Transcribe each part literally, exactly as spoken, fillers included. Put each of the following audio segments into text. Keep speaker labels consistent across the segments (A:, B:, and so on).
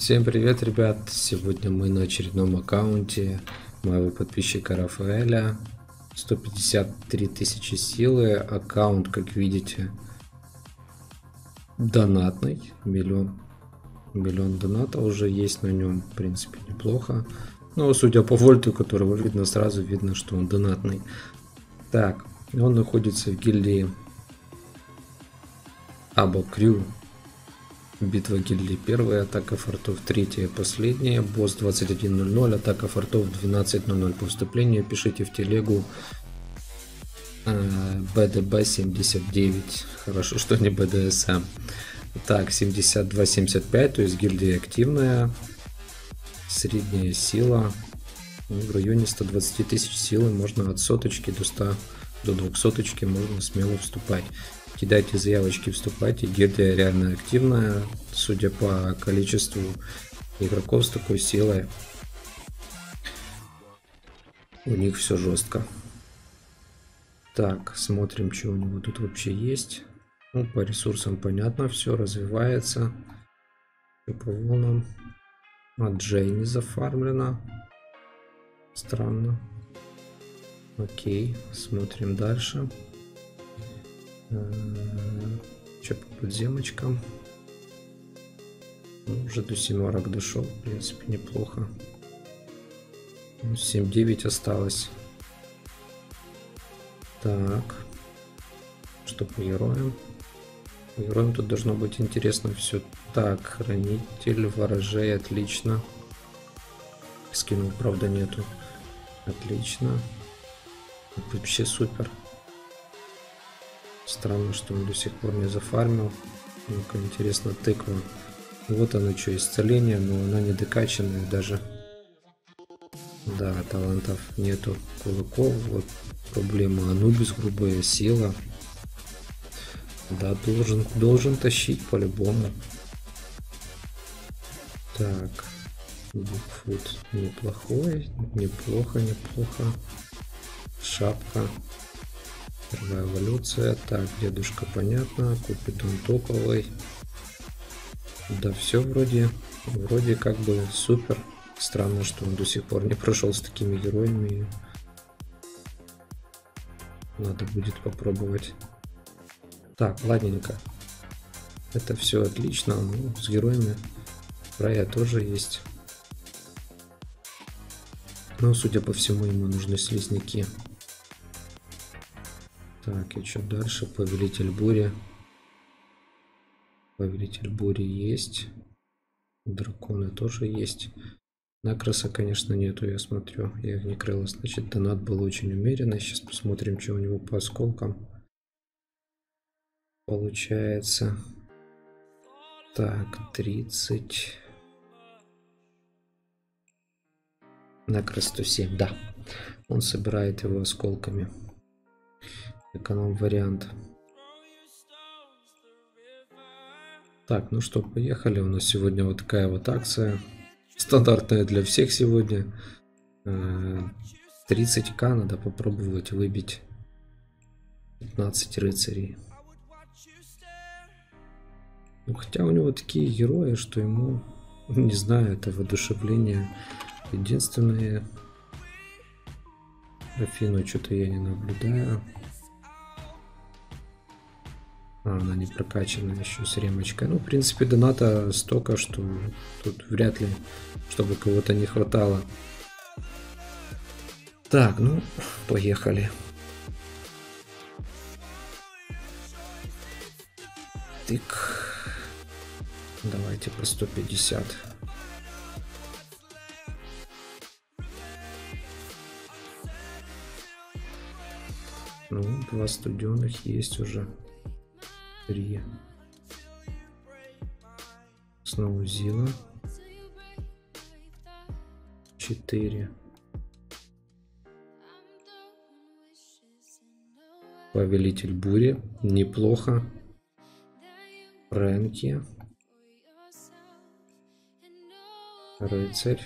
A: Всем привет, ребят! Сегодня мы на очередном аккаунте моего подписчика Рафаэля. сто пятьдесят три тысячи силы. Аккаунт, как видите, донатный. Миллион, миллион доната уже есть на нем. В принципе, неплохо. Но судя по вольту, которого видно сразу, видно, что он донатный. Так, он находится в гильдии Або Крю. Битва гильдии первая, атака фортов третья, последняя, босс двадцать один ноль ноль, атака фортов двенадцать ноль ноль. По вступлению пишите в телегу э, бэ дэ бэ семьдесят девять, хорошо, что не бэ дэ эс эм. Так, семьдесят два семьдесят пять, то есть гильдия активная, средняя сила, в районе ста двадцати тысяч силы, можно от соточки до ста, до двухсоточки можно смело вступать. Кидайте заявочки, вступайте, гильдия реально активная, судя по количеству игроков с такой силой, у них все жестко. Так, смотрим, что у него тут вообще есть. Ну, по ресурсам понятно, все развивается. И по волнам. А Джей не зафармлено. Странно. Окей, смотрим дальше. Что по подземочкам? Ну, уже до семерок дошел, в принципе, неплохо. семь девять осталось. Так, что по героям? По героям тут должно быть интересно все. Так, хранитель ворожей, отлично. Скинул, правда, нету. Отлично. Вообще супер. Странно, что он до сих пор не зафармил. Ну-ка, интересно, тыква. Вот она что, исцеление, но она не докачанная даже. Да, талантов нету. Кулаков, вот проблема. Анубис, грубая сила. Да, должен, должен тащить по-любому. Так. Бигфут неплохой. Неплохо, неплохо. Шапка. Первая эволюция. Так, дедушка, понятно. Купит он топовый. Да, все вроде, вроде как бы супер. Странно, что он до сих пор не прошел с такими героями. Надо будет попробовать. Так, ладненько. Это все отлично. Ну, с героями Рая тоже есть. Но, судя по всему, ему нужны слизняки. Так, и что дальше? Повелитель бури. Повелитель бури есть. Драконы тоже есть. Накроса, конечно, нету, я смотрю. Я их не крыла. Значит, донат был очень умеренный. Сейчас посмотрим, что у него по осколкам получается. Так, тридцать. Накрос сто семь, да. Он собирает его осколками. Эконом вариант. Так, ну что, поехали. У нас сегодня вот такая вот акция. Стандартная для всех сегодня. тридцать ка надо попробовать выбить. пятнадцать рыцарей. Ну, хотя у него такие герои, что ему, не знаю, это воодушевление. Единственное, Афину что-то я не наблюдаю. А, она не прокачана еще с ремочкой. Ну, в принципе, доната столько, что тут вряд ли, чтобы кого-то не хватало. Так, ну, поехали. Тык. Давайте по сто пятьдесят. Ну, два студенных есть уже. Три. Снова Зила. Четыре. Повелитель бури. Неплохо. Рэнки. Рыцарь.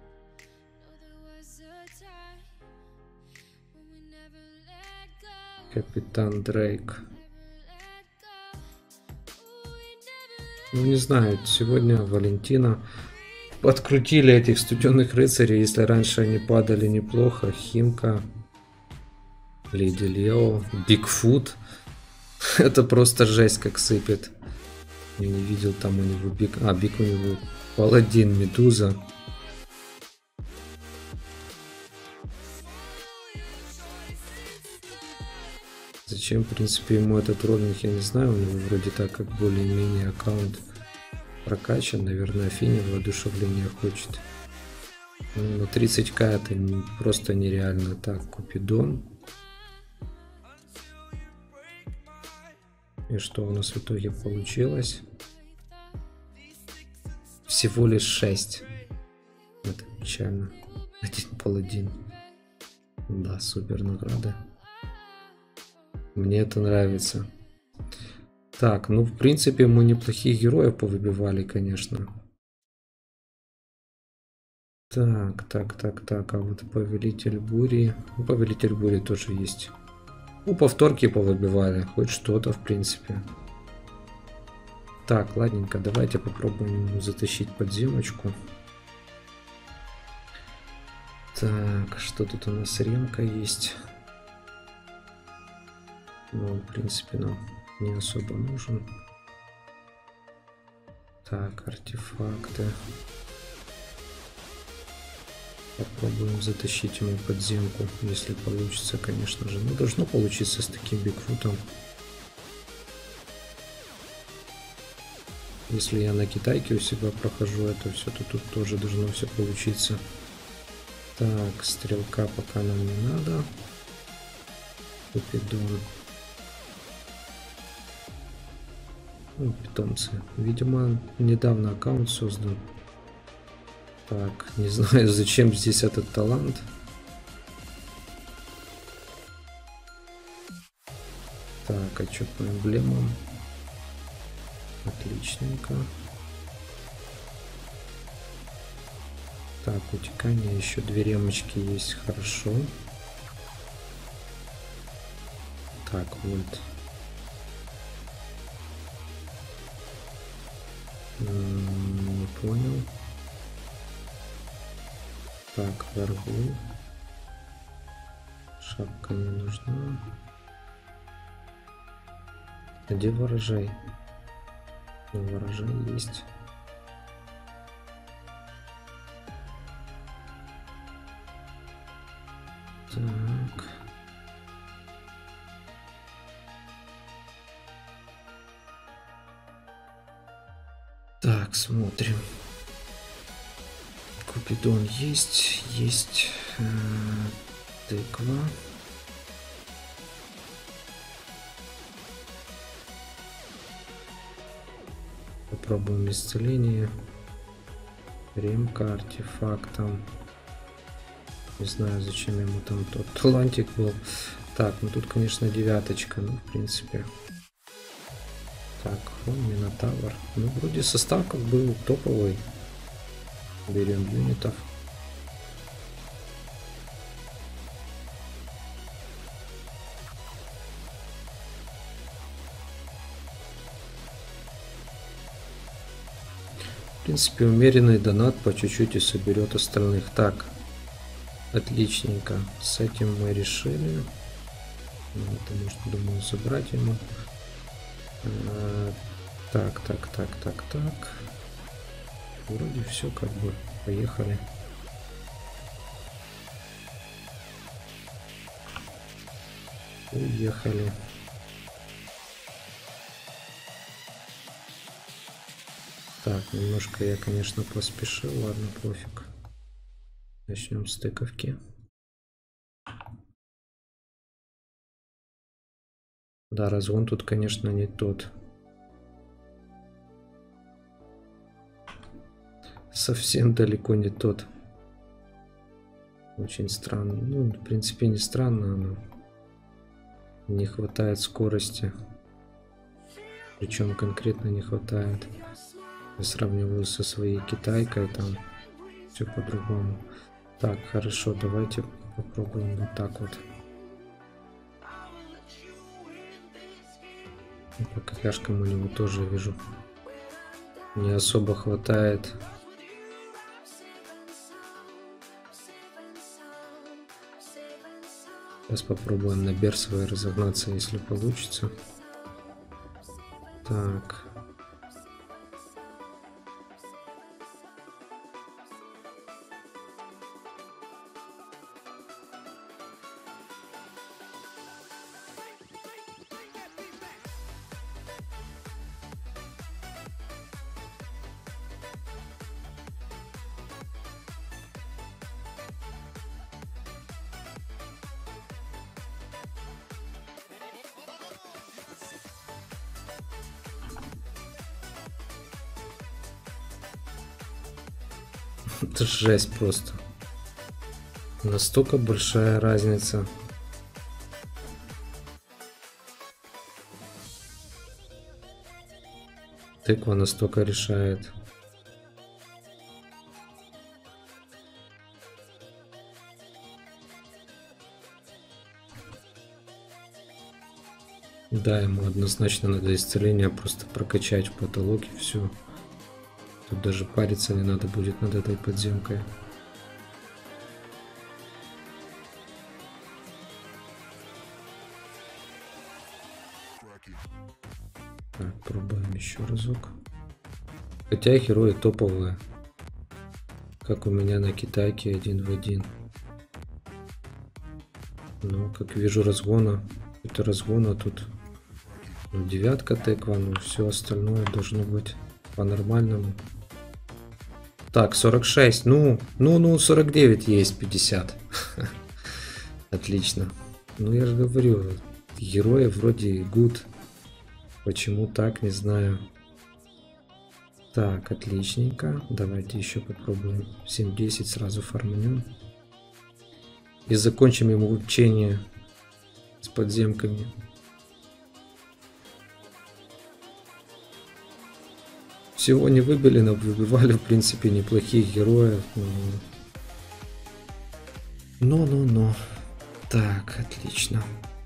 A: Капитан Дрейк. Ну, не знаю, сегодня Валентина Подкрутили этих студенных рыцарей, если раньше они падали неплохо. Химка, Леди Лео, Бигфут. Это просто жесть как сыпет. Я не видел там у него Биг... А, Биг у него Паладин, Медуза. Зачем, в принципе, ему этот ровник, я не знаю. У него вроде так как более-менее аккаунт прокачан. Наверное, Афине воодушевление хочет. Ну, на тридцать ка это просто нереально. Так, Купидон. И что у нас в итоге получилось? Всего лишь шесть. Это печально. Один паладин. Да, супер награда. Мне это нравится. Так, ну в принципе мы неплохих героев повыбивали, конечно. Так, так, так, так. А вот Повелитель Бури. Ну, Повелитель Бури тоже есть. Ну, повторки повыбивали. Хоть что-то, в принципе. Так, ладненько. Давайте попробуем затащить подземочку. Так, что тут у нас? Ремка есть. Ну, в принципе, нам не особо нужен. Так, артефакты. Попробуем затащить ему подземку, если получится, конечно же. Ну, должно получиться с таким Бигфутом. Если я на китайке у себя прохожу это все, то тут тоже должно все получиться. Так, стрелка пока нам не надо. Купидон. Ну, питомцы. Видимо, недавно аккаунт создан. Так, не знаю, зачем здесь этот талант. Так, а что по эмблемам? Отличненько. Так, утекание, еще две ремочки есть, хорошо. Так, вот. Не понял. Так, Варгул. Шапка не нужна. А где ворожай? Ну, ворожай есть. Так. Так, смотрим. Купидон есть, есть э, тыква. Попробуем исцеление. Ремка артефактом. Не знаю, зачем ему там тот талантик был. Так, ну тут, конечно, девяточка, ну, в принципе. Так, он Минотавр. Ну, вроде состав как был топовый. Берем юнитов. В принципе, умеренный донат по чуть-чуть и соберет остальных. Так, отличненько. С этим мы решили. Это можно, думаю, забрать ему. А, так, так, так, так, так. Вроде все как бы. Поехали. Уехали. Так, немножко я, конечно, поспешил. Ладно, пофиг. Начнем с тыковки. Да, разгон тут, конечно, не тот. Совсем далеко не тот. Очень странно. Ну, в принципе, не странно, но не хватает скорости. Причем конкретно не хватает. Я сравниваю со своей китайкой, там все по-другому. Так, хорошо, давайте попробуем вот так вот. По КХшкам у него тоже вижу. Не особо хватает. Сейчас попробуем на берсовой разогнаться, если получится. Так. Это жесть просто. Настолько большая разница. Тыква настолько решает. Да, ему однозначно надо исцеление просто прокачать в потолок и все. Тут даже париться не надо будет над этой подземкой. Так, пробуем еще разок. Хотя герои топовые. Как у меня на китайке один в один. Но, как вижу, разгона. Это разгона тут. Ну, девятка тыква, но все остальное должно быть по-нормальному. Так, сорок шесть. Ну, ну, ну, сорок девять есть, пятьдесят. Отлично. Ну, я же говорю, герои вроде good. Почему так, не знаю. Так, отличненько. Давайте еще попробуем. семь десять сразу фарманем. И закончим ему учение с подземками. Всего не выбили, но выбивали, в принципе, неплохих героев. Но-но-но. Так, отлично.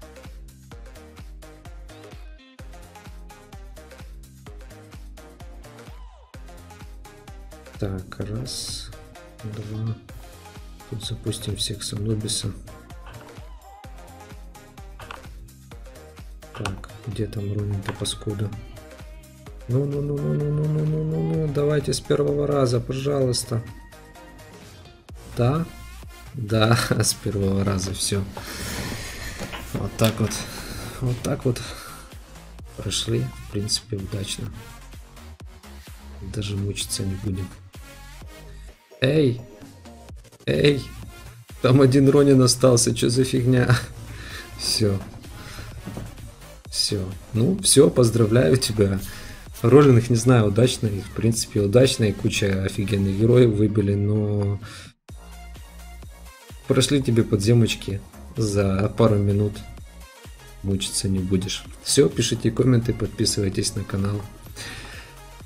A: Так, раз, два. Тут запустим всех с Анубиса. Так, где там Рунин-то паскуда? Ну-ну-ну-ну-ну-ну-ну-ну-ну, давайте с первого раза, пожалуйста. Да? Да, с первого раза все. Вот так вот. Вот так вот прошли, в принципе, удачно. Даже мучиться не будем. Эй! Эй! Там один Ронин остался, что за фигня? Все. Все. Ну, все, поздравляю тебя. Роллинг, не знаю, удачный, в принципе, удачный, куча офигенных героев выбили, но прошли тебе подземочки за пару минут, мучиться не будешь. Все, пишите комменты, подписывайтесь на канал.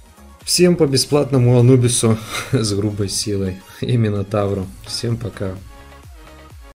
A: Всем по бесплатному Анубису с грубой силой, именно Тавру. Всем пока.